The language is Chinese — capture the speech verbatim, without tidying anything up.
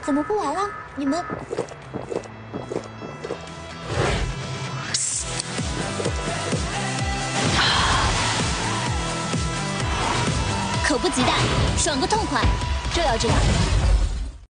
怎么不玩了？你们口不及待，爽个痛快，就要这样。